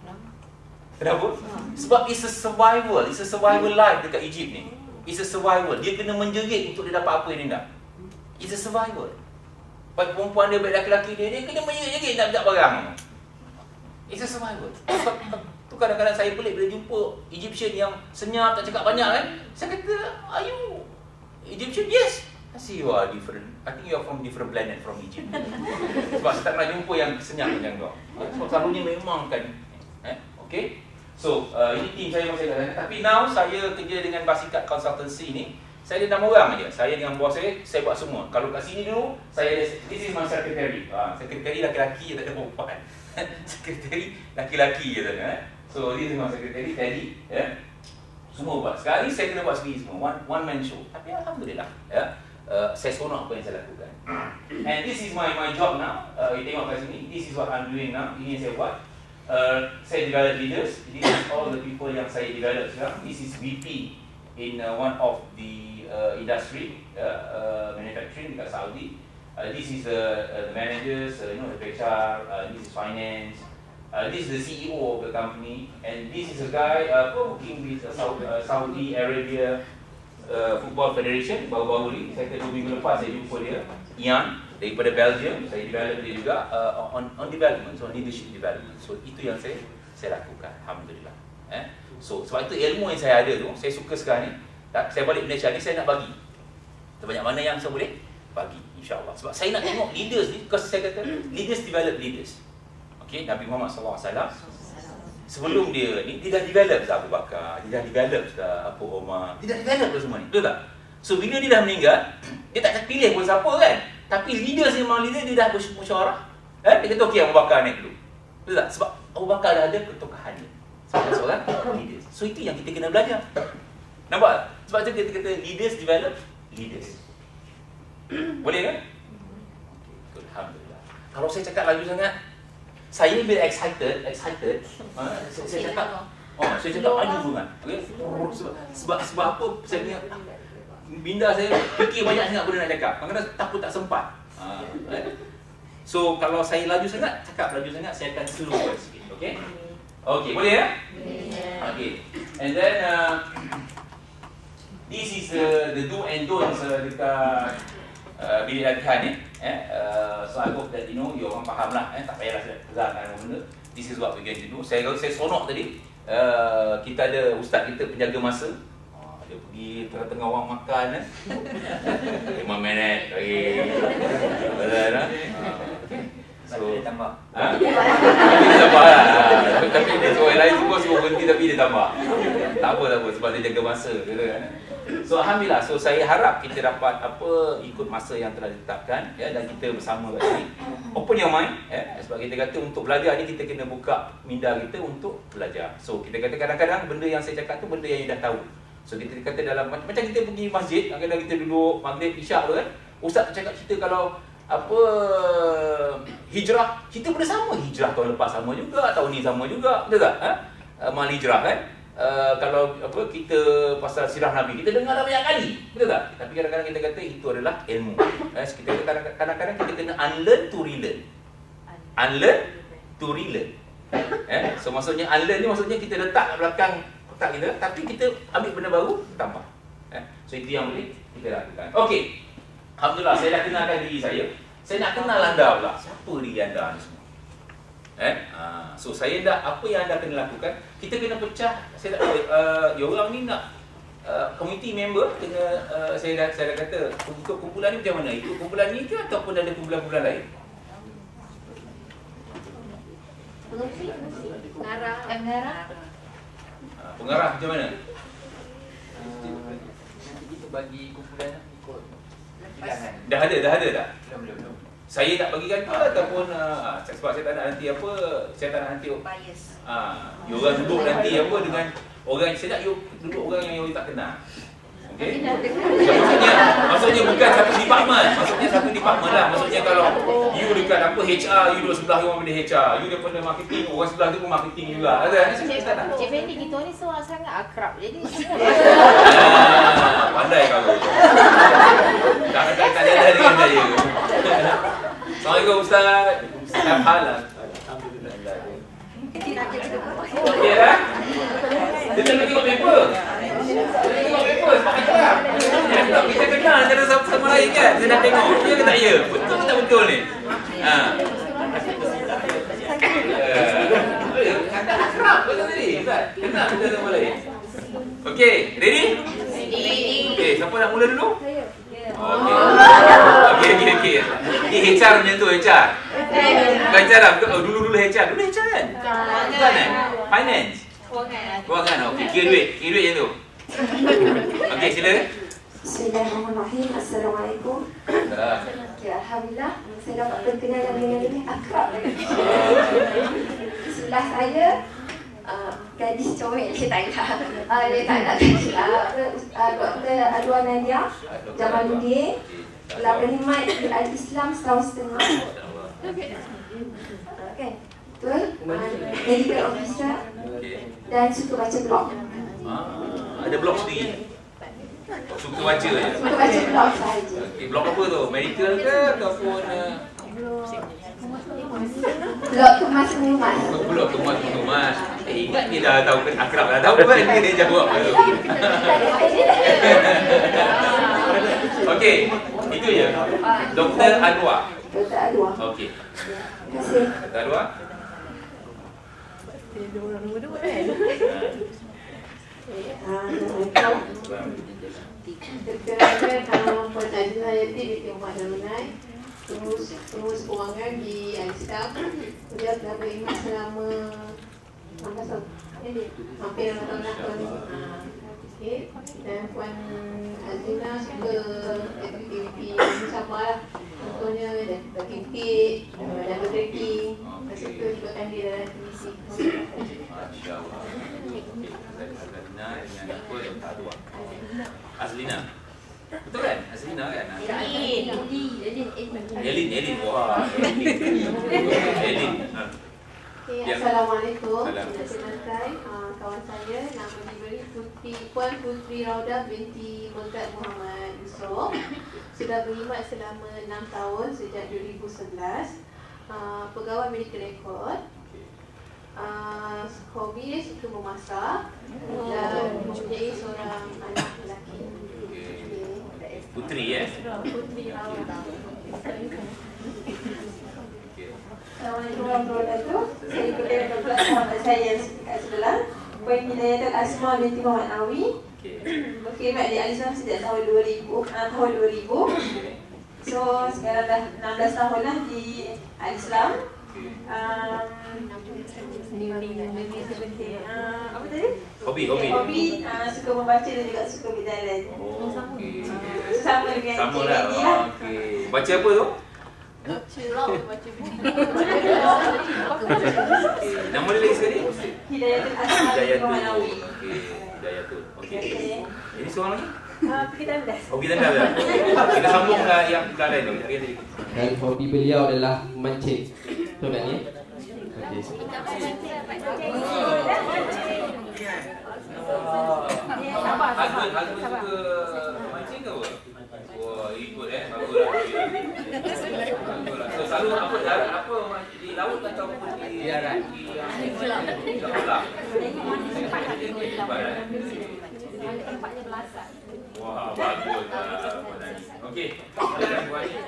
Kenapa? Sebab it's a survival life dekat Egypt ni. It's a survival. Dia kena menjerit untuk dia dapat apa yang dia nak. It's a survival. Baik perempuan dia, baik lelaki dia kena menjerit nak dapat barang. It's a survival. Tu kadang-kadang saya pelik bila jumpa Egyptian yang senyap, tak cakap banyak kan. Saya kata, are you Egyptian? Yes. I see you are different. I think you are from different planet from Egypt. Sebab saya tak pernah jumpa yang senyap macam kau. Sebab selalunya memang kan. Okay. So, ini team saya masih kat sana. Tapi now saya kerja dengan Basikat Consultancy ni. Saya ada 6 orang aja. Saya dengan bos saya buat semua. Kalau kat sini dulu, this is my secretary. Secretary laki-laki je, tak ada perempuan. Secretary laki-laki je tak ada. So, this is my secretary, Teddy. Semua buat. Sekali saya kena buat sendiri semua. One man show. Tapi alhamdulillah. Saya seronok apa yang saya lakukan. And this is my job now. You tengok kat sini. This is what I'm doing now. Ini yang saya buat. Saya develop leaders. This is all the people yang saya develop sekarang. This is VP in one of the industry, manufacturing dekat Saudi. This is the managers, the HR. This is finance. This is the CEO of the company, and this is a guy working with Saudi Arabia Football Federation. Baru-baru ni, saya kata 2 minggu lepas saya jumpa dia, Ian daripada Belgium. Saya develop dia juga on development, so leadership development. So itu yang saya lakukan, alhamdulillah. So sebab itu ilmu yang saya ada tu, saya suka sekarang ni. Saya balik Malaysia ni, saya nak bagi sebanyak mana yang saya boleh bagi, insya-Allah. Sebab saya nak tengok leaders ni, because saya kata leaders develop leaders. Okay, Nabi Muhammad SAW sebelum dia ni, dia dah develop dah Abu Bakar, dia dah develop dah Umar, dia dah develop dah semua ni, betul tak? So bila dia dah meninggal, dia tak pilih pun siapa kan, tapi leaders yang memang leader, dia dah bersyawarah. Dia kata okey, Abu Bakar naik dulu, betul tak? Sebab Abu Bakar dah ada ketukahan dia sebagai seorang leaders. So itu yang kita kena belajar. Nampak? Sebab tu kita kata leaders develop leaders. Boleh kan? Alhamdulillah. Kalau saya cakap laju sangat, saya bila excited, saya cakap, saya cakap laju sangat. Okay? Sebab apa? Saya punya minda saya fikir banyak sangat benda nak cakap. Kadang-kadang takut tak sempat. So kalau saya laju sangat, cakap laju sangat, saya akan slowkan sikit. Okay? Okay, boleh ya? Okay. And then this is the do and don'ts dekat bilik latihan ni. So I hope that you orang faham lah. Tak payahlah saya terangkan benda. This is what we going to do. Saya sonok tadi. Kita ada ustaz kita penjaga masa. Dia pergi tengah-tengah orang makan 5 minit lagi. Betul tak? So dia tambah. Dia tambah lah. Tapi dia orang lain semua suruh berhenti tapi dia tambah. Tak apa sebab dia jaga masa. So alhamdulillah. So saya harap kita dapat ikut masa yang telah ditetapkan dan kita bersama kat sini. Open your mind sebab kita kata untuk belajar ni kita kena buka minda kita untuk belajar. So kita kata kadang-kadang benda yang saya cakap tu benda yang you dah tahu. So kita kata dalam macam kita pergi masjid, kadang-kadang kita duduk maghrib isyak tu kan. Ustaz tu cakap cerita kalau hijrah, kita pun sama hijrah tahun lepas sama juga, tahun ni sama juga, betul tak? Mal hijrah kan. Kalau kita pasal sirah Nabi, kita dengar dah banyak kali, betul tak? Tapi kadang-kadang kita kata itu adalah ilmu. Kita kadang-kadang kita kena unlearn to relearn. Unlearn to relearn. So maksudnya unlearn ni maksudnya kita letak kat belakang otak kita, tapi kita ambil benda baru tambah. So itu yang boleh kita lakukan. Okey. Alhamdulillah, saya dah kenalkan diri saya. Saya nak kenal anda pula. Siapa diri anda ni semua? So saya dah, apa yang anda kena lakukan, kita kena pecah. Saya tak orang ni nak committee member kena saya dah kata untuk kumpulan ni macam mana? Ikut kumpulan ni ke ataupun ada kumpulan-kumpulan lain? Pengarah macam mana? Nanti kita bagi kumpulan ikut pilihan. Dah ada tak? Belum. Saya tak bagikan ke ataupun sebab saya tak nak nanti saya tak nak nanti Bias. you orang duduk nanti dengan orang, saya nak you duduk orang yang you tak kenal. Okey? Maksudnya bukan satu department. Maksudnya satu department lah. Maksudnya kalau you dekat HR, you duduk sebelah orang benda HR, you daripada marketing, orang sebelah tu pun marketing juga. Ada kan? Cik Fendi, kita ni sangat akrab. Jadi pandai kau. Tak ada dengan saya. Assalamualaikum Ustaz. Alhamdulillah. Okey dah? Kita nak tengok paper. Kita kenal antara sama lain kan? Saya nak tengok. Ya ke tak ya? Betul ke tak betul ni? Kata akrab betul tadi. Ustaz, kenal kita sama lain. Okey, ready? Okey, siapa nak mula dulu? Okey. Ni HR macam tu, HR. Bukan HR lah, dulu HR. Dulu HR kan? Bukan kan? Finance? Kewangan. Okey, kira duit macam tu. Okey, sila. Bismillahirrahmanirrahim. Assalamualaikum. Alhamdulillah, saya dapat berkenalan dengan lebih akrab lagi. Sebelah saya gadis comel, saya tak nak Dr. Adwa Nadia Jamaluddin, telah berkhidmat di Al-Islam setahun setengah. Kan? Betul? Medical officer dan suka baca blog. Ada blog sendiri? Suka baca je? Suka baca blog sahaja. Okay, blog apa tu? Medical ke ataupun blog kemas-kemas. Blog kemas-kemas. Ingat dia dah tahu akrab dah tahu kan dia jawab tu. Okey, itu je. Dr. Adwa. Dr. Adwa. Okey. Terima kasih. Dr. Adwa. Terkenal penajin Hayati di Tiongkok Darunai, pengurus keuangan di Al-Islam. Dia telah berkhidmat selama hampir 6 tahun. Dan Puan Azina suka aktiviti bersama lah. Contohnya berkipik, dan bertrekking. Suka juga andil dalam aktiviti. Masya Allah. Azlina dengan apa yang tak dua. Azlina. Betul kan? Azlina kan? Jadi Elin. Wah, Elin. Okay, Ya. Assalamualaikum. Salam. Perkenalkan, kawan saya nama diberi Puan Putri Raudah binti Megat Muhammad Yusof. Sudah berkhidmat selama 6 tahun sejak 2011. Pegawai medical record. Hobi dia suka memasak dan mempunyai seorang anak lelaki. Putri Putri Raudah. Assalamualaikum warahmatullahi wabarakatuh. Saya berkata kepada sahabat saya yang kat sebelah, Puan Hidayatul Asma binti Muhammad Awi. Berkhidmat di Al-Islam sejak tahun 2000. So sekarang dah 16 tahun lah di Al-Islam. Apa tadi? Hobi. Suka membaca dan juga suka berjalan. Sama dengan Sama Cik lah. Wendy lah. Okey. Baca apa tu? Nama dia lagi sekali? Hidayatul Asma binti Muhammad Awi. Okey, Hidayatul. Okey. Okey. Ini seorang lagi? Kita dah. Oh, kita dah. Kita sambung yang lain tu. Tadi. Dan hobi beliau adalah memancing. Betul tak ni? Okey. Husband suka mancing ke apa? Wah, ikut baguslah. Baguslah. So selalu apa di laut ataupun di darat? Di kolam. Tempatnya belasan. Wah, bagus. Okey. Ada buat ni.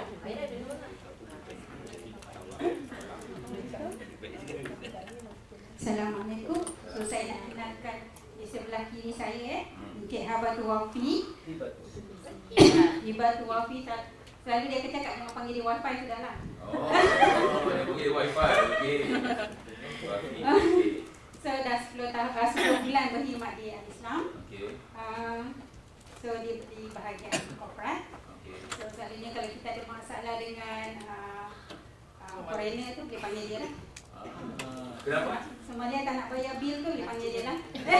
Assalamualaikum. So saya nak kenalkan di sebelah kiri saya Encik Habatul Wafi. Hibatul Wafi selalu dia cakap dengan panggil dia wifi sudahlah. Oh, dia panggil wifi. Okey. So dah 10 tahun 10 bulan berkhidmat di Islam. Okey. So dia di bahagian korporat. Okey. So selalunya kalau kita ada masalah dengan foreigner tu boleh panggil dia lah. Kenapa? Semua dia tak nak bayar bil tu boleh panggil dia lah.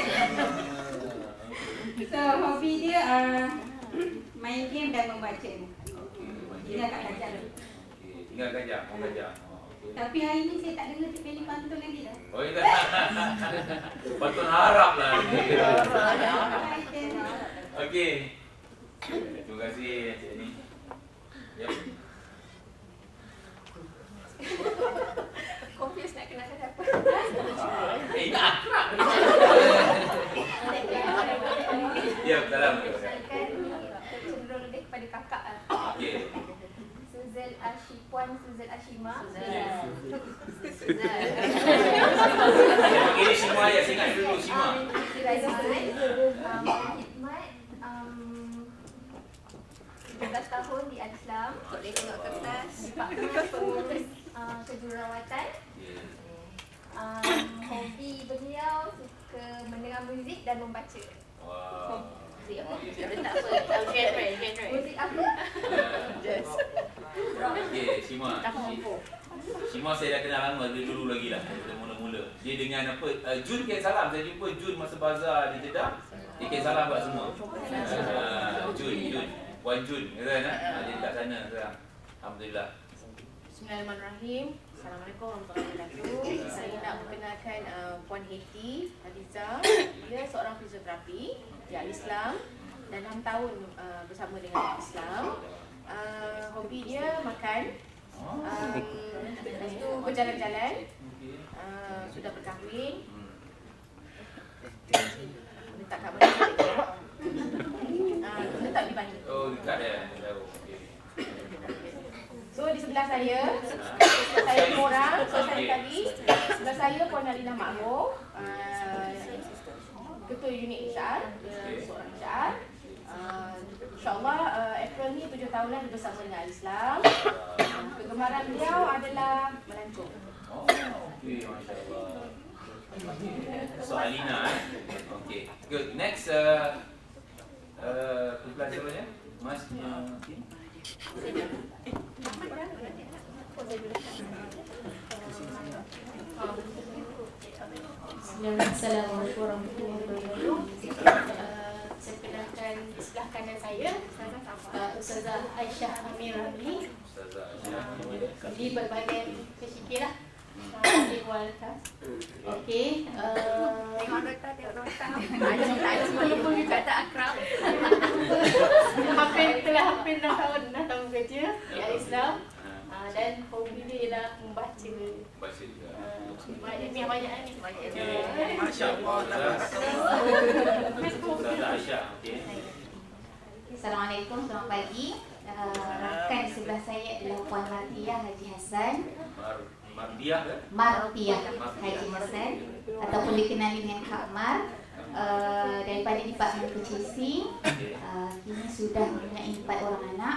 So hobi dia main game dan membaca. Dia kat Kajang. Tinggal Kajang, mau Kajang. Tapi hari ni saya tak dengar Cik Penny pantun lagi dah. Oh, iya. Patut harap lah. Okey. Terima kasih Cik ni. Ya. Confused nak kenalkan siapa? Nak akrab. Ya, salam. Cenderung lebih kepada kakak lah. Okey. Puan Suzal Ashima. Saya panggil Shima ya, saya ingat dulu Shima. Hikmat 13 tahun di Al-Islam. Boleh tengok kertas. Departemen Pengurus Kejururawatan. Hobi beliau suka mendengar muzik dan membaca. Wah. Muzik apa? Tak apa, genre. Muzik apa? Okey, Shima. Shima saya dah kenal lama dari dulu lagi lah. Dari mula-mula. Dia dengan apa? Jun kirim salam. Saya jumpa Jun masa bazar di Jeddah. Dia kirim salam buat semua. Jun. Puan Jun. Kan? Dia dekat sana sekarang. Alhamdulillah. Bismillahirrahmanirrahim. Assalamualaikum warahmatullahi wabarakatuh. Saya nak memperkenalkan Puan Heti Hadiza. Dia seorang fizioterapi di Al-Islam dan 6 tahun bersama dengan Islam. Hobi dia makan. Lepas tu berjalan-jalan. Sudah berkahwin. Letak kat mana? Letak di Bani. Oh, dekat dia. Tahu. Okey. So di sebelah saya dua orang. So saya tadi sebelah saya Puan Alina Makmur, Ketua Unit HR, dia seorang HR. InsyaAllah April ni 7 tahunan dia bersama dengan Al-Islam. Kegemaran beliau adalah melancong. Oh, okey, masya-Allah. So Alina Okey. Good. Next kumpulan selanjutnya. Mas Assalamualaikum warahmatullahi wabarakatuh. Saya kenalkan di sebelah kanan saya Ustazah Aisyah Amir Ramli. Jadi berbahagian sikit lah. Ambil buat atas. Okey. Tengok nota, tengok nota. Haji kata akrab. Hampir 6 tahun kerja di Al-Islam. Dan hobi dia ialah membaca. Baca juga. Banyak ni. Masya Allah. Assalamualaikum, selamat pagi. Rakan di sebelah saya adalah Puan Martiah Haji Hassan. Martiah Haji Hassan ataupun dikenali dengan Kak Mar, daripada Departemen Purchasing. Kini sudah mempunyai 4 orang anak.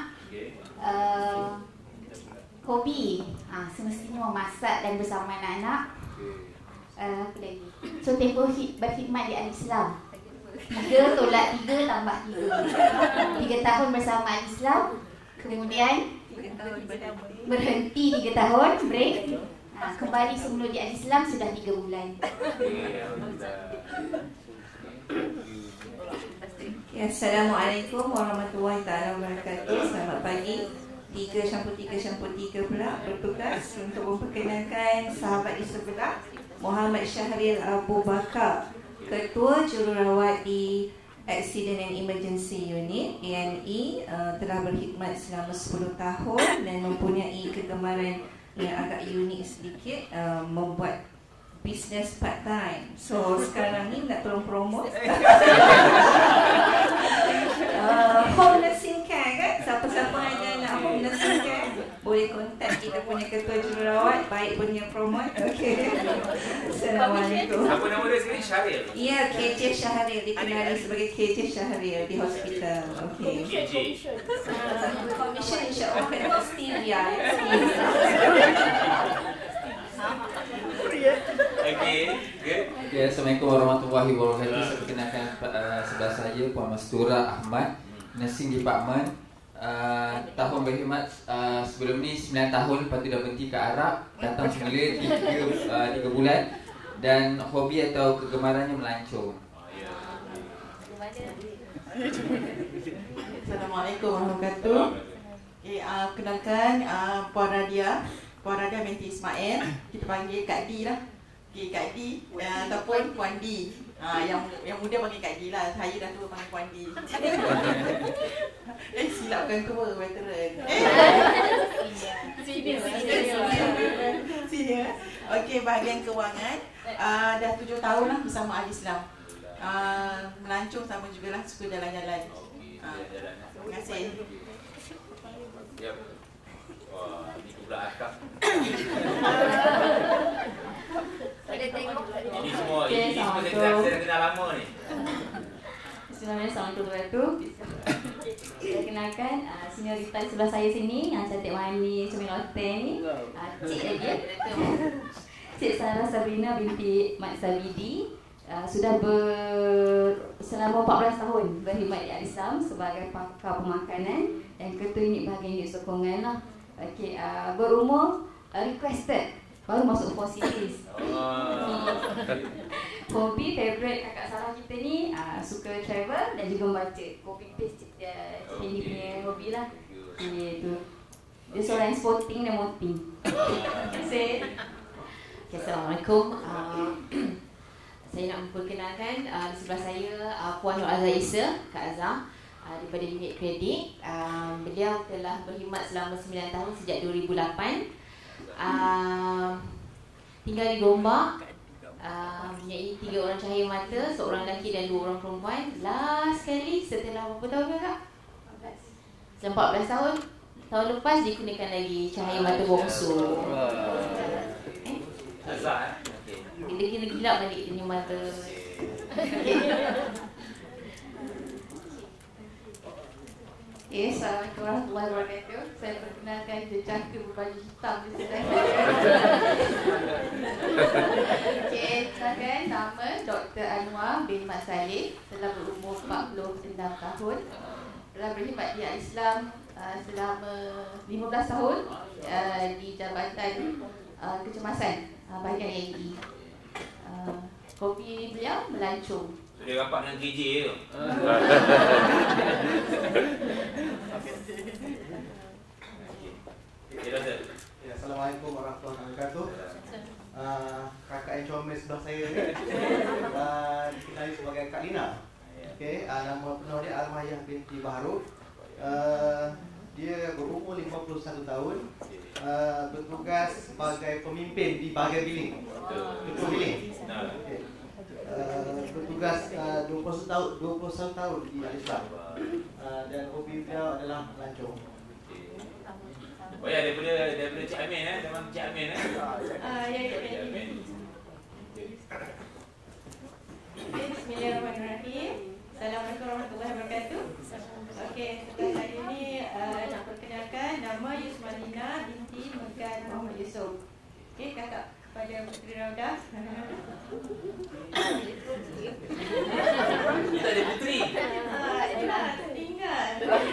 Hobi semestinya memasak dan bersama anak-anak. Apa lagi? So tempoh berkhidmat di Al-Islam 3 tolak 3 tambah 3 tahun bersama Al-Islam. Kemudian berhenti 3 tahun, break. Kembali semula di Al-Islam sudah 3 bulan. Assalamualaikum warahmatullahi wabarakatuh. Selamat pagi. 3 shampoo pula bertugas untuk memperkenalkan sahabat di sebelah, Muhammad Syahril Abu Bakar, Ketua Jururawat di Accident and Emergency Unit ANE, telah berkhidmat selama 10 tahun dan mempunyai kegemaran yang agak unik sedikit, membuat bisnes part time. So sekarang ni nak tolong promote home nursing care kan. Siapa-siapa ada nak home nursing care boleh kontak kita punya ketua jururawat. Baik punya promote. Okey. Assalamualaikum. Apa nama dia sekarang? Syahril? Ya, KJ Syahril, dikenali sebagai KJ Syahril di hospital. Okey. KJ. Commission insya-Allah kena stevia. Okay, Assalamualaikum warahmatullahi wabarakatuh. Saya perkenalkan sebelah saya Puan Mastura Ahmad, Nursing Department. Tahun berkhidmat sebelum ni 9 tahun, lepas tu dah berhenti ke Arab. Datang semula 3 bulan. Dan hobi atau kegemarannya melancong. Assalamualaikum warahmatullahi wabarakatuh. Kenalkan Puan Radia binti Ismail. Kita panggil Kak Di lah. Okay, Kak Di ataupun Puan Di. Yang muda panggil Kak Di lah. Saya dah tua panggil Puan Di. Silapkan tua, veteran. Senior. Okey, bahagian kewangan. Dah 7 tahun lah bersama Al-Islam. Melancong sama jugalah, suka jalan-jalan. Terima kasih. Yep. Wah, ni pula akak. Boleh tengok. Ini semua saya kenal lama ni. Assalamualaikum warahmatullahi wabarakatuh. Saya kenalkan seniorita sebelah saya sini yang cantik manis, cermin hotel ni. Cik lagi ya. Cik Sarah Sabrina binti Mat Sabidi. Sudah selama 14 tahun berkhidmat di Al-Islam sebagai pakar pemakanan dan ketua unit bahagian unit sokongan lah. Okey, berumur requested baru masuk 4 series. Hobi favourite kakak Sarah kita ni suka travel dan juga membaca. Copy paste dia punya hobi lah. Itu. Dia seorang yang sporting dan moting. Terima kasih. Assalamualaikum. Saya nak memperkenalkan di sebelah saya Puan Nur Azhar Isa, Kak Azhar, daripada unit kredit. Beliau telah berkhidmat selama 9 tahun sejak 2008. Tinggal di Gombak. Mempunyai 3 orang cahaya mata, seorang lelaki dan 2 orang perempuan. Last kali setelah berapa tahun Kak? 14 tahun. Tahun lepas dikenakan lagi cahaya mata bongsu. Azhar Dia kena gilap balik dia punya mata. Assalamualaikum warahmatullahi wabarakatuh. Saya perkenalkan jejaka berbaju hitam di sebelah saya. Silakan. Nama Dr. Anwar bin Mat Saleh, telah berumur 46 tahun. Telah berkhidmat di Islam selama 15 tahun di Jabatan Kecemasan bahagian ANE. Hobi beliau melancong. Dia rapat dengan KJ tu. Doktor. Ya, Assalamualaikum warahmatullahi wabarakatuh. Kakak yang comel sebelah saya ni dikenali sebagai Kak Lina. Okey, nama penuh dia Almayah binti Baharuk. Dia berumur 51 tahun. Bertugas sebagai pemimpin di bahagian bilik. Ketua bilik. Okay. Bertugas 21 tahun di Al-Islam. Dan hobi beliau adalah melancong. Oh ya, daripada Cik Amin memang Cik Amin Ya, Cik Amin. Bismillahirrahmanirrahim. Assalamualaikum warahmatullahi wabarakatuh. Okey, setelah hari ini nak perkenalkan nama Yusmalina binti Megan Muhammad Yusof. Okey, kakak kepada Puteri Raudah. Kita ada puteri. Itulah tertinggal.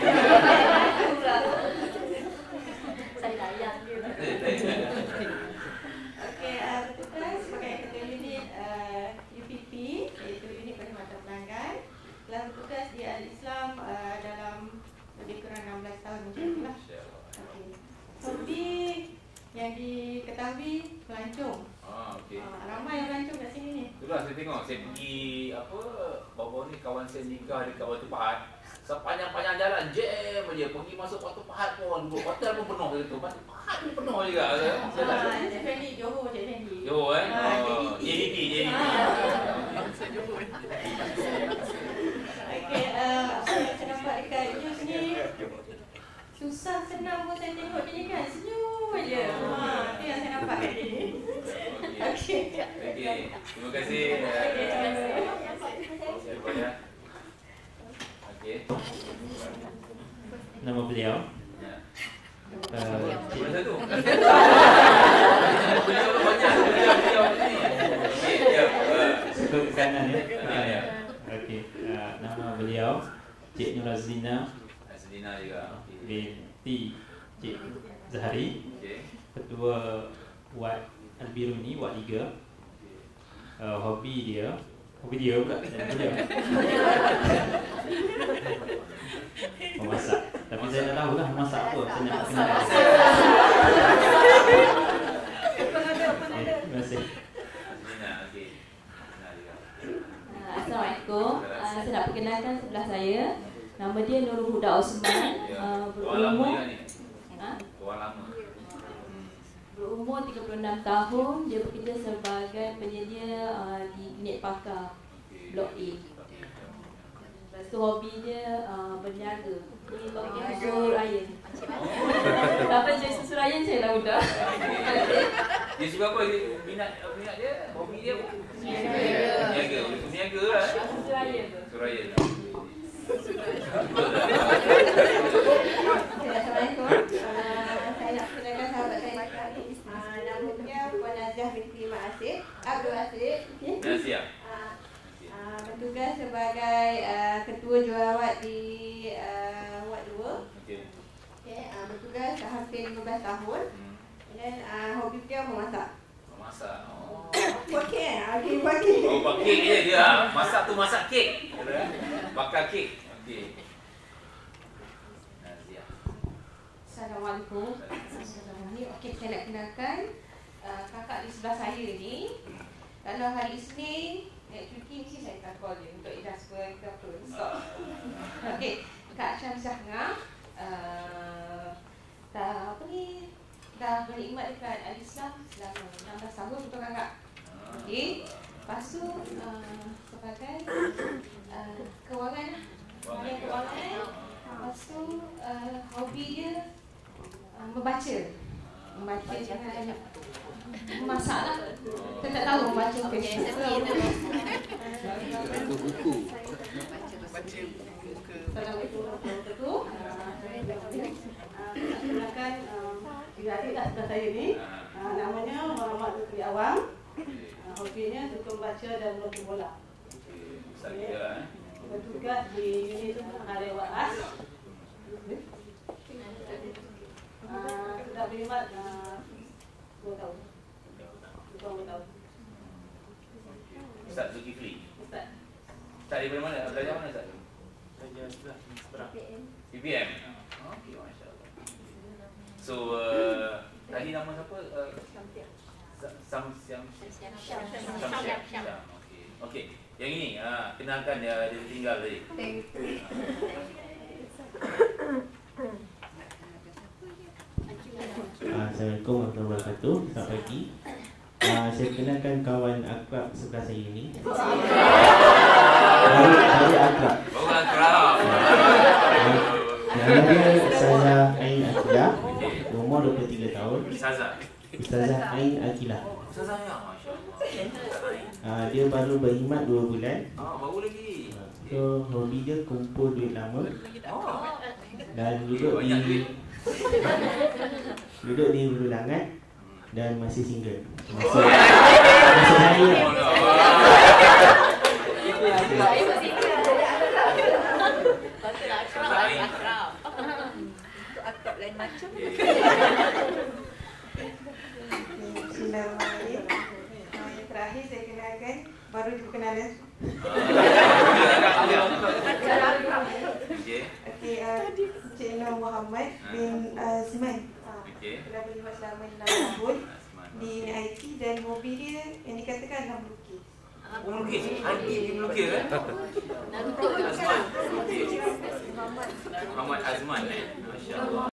Saya layak dia. Okey, bertugas sebagai ketua unit UPP, iaitu unit perkhidmatan pelanggan. Telah bertugas di Al-Islam dalam lebih kurang 16 tahun macam itulah. Okey. Hobi yang diketahui pelancong. Okey. Ramai yang pelancong kat sini ni. Itulah saya tengok, saya pergi baru-baru ni kawan saya nikah di Batu Pahat. Sepanjang-panjang jalan jam aja, pergi masuk Batu Pahat pun, hotel pun penuh gitu. Batu Pahat ni penuh juga. Cik Fendi, Johor, Cik Fendi. Johor JDT. Okey, apa yang saya nampak dekat news ni, susah senang pun saya tengok dia ni kan, senyum aja. Itu yang saya nampak kat dia ni. Okey. Terima kasih. Okey. Nama beliau. Mana satu? Sebelah ke kanan ya. Okey. Nama beliau Cik Nurazlina juga. Binti Cik Zahari. Ketua Wad Al-Biruni, Wad 3. Hobi dia pula dia. Memasak. Tapi saya dah tahu lah memasak apa. Saya nak kenal. Terima kasih. Assalamualaikum. Saya nak perkenalkan sebelah saya. Nama dia Nurul Huda Osman. Berumur 36 tahun. Dia bekerja sebagai penyedia di unit pakar Blok A. Lepas tu hobi dia berniaga. Dia bagi susu raya. Apa jenis susu raya saya dah udah. Dia suka apa? Minat dia? Hobi dia apa? Niaga lah. Susu raya tu. Susu raya. Assalamualaikum. Saya nak perkenalkan sahabat saya sekali. Nama dia Puan Naziah binti Abdul Aziz. Naziah. Bertugas sebagai ketua jurawat di Wad 2. Okey, bertugas hampir 15 tahun. Dan hobi dia memasak. Memasak. Okey, pagi. Oh, bakar je dia. Masak tu masak kek. Bakar kek. Okey. Naziah. Assalamualaikum. Okey, saya nak kenalkan kakak di sebelah saya ni. Kalau hari Isnin cuti mesti saya akan call dia untuk transfer ke apa. Okey, Kak Syamzah Ngah dah berkhidmat dekat Al-Islam selama 16 tahun betul kakak? Okey. Lepas tu sebagai kewangan lah. Kewangan. Lepas tu hobi dia membaca dengan memasak lah. Saya tak tahu membaca buku. Assalamualaikum warahmatullahi wabarakatuh. Silakan adik tak sebelah saya ni. Namanya Muhammad Lutfi Awam. Hobinya suka membaca dan melukis bola. Bertugas di unit Hari Waas. Sudah berkhidmat 2 tahun. 2 tahun. Ustaz Zulkifli. Ustaz. Ustaz daripada mana? Belajar mana Ustaz? Belajar sebelah PPM. Okey, masya-Allah. So tadi nama siapa? Syam. Okey. Yang ini kenalkan dia tinggal tadi. Assalamualaikum warahmatullahi wabarakatuh. Selamat pagi. Saya kenalkan kawan akrab sebelah saya ini. Baru akrab. Nama dia Ustazah Ain Akilah, umur 23 tahun. Ustazah Ain Akilah. Dia baru berkhidmat 2 bulan. Baru lagi. So hobi dia kumpul duit lama dan duduk di Hulu Langat dan masih single. Masih hari. Akrab lain macam. Bismillahirrahmanirrahim. Yang terakhir saya kenalkan, baru diperkenalkan. Okey, Encik Nur Muhammad bin Azman. Telah berkhidmat selama 6 tahun di IT dan hobi dia yang dikatakan adalah melukis. Melukis? Dia melukis kan? Muhammad Azman. Masya Allah.